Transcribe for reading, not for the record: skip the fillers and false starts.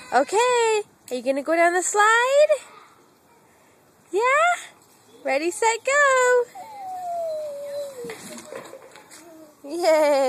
Okay, are you gonna go down the slide? Yeah? Ready, set, go! Yay!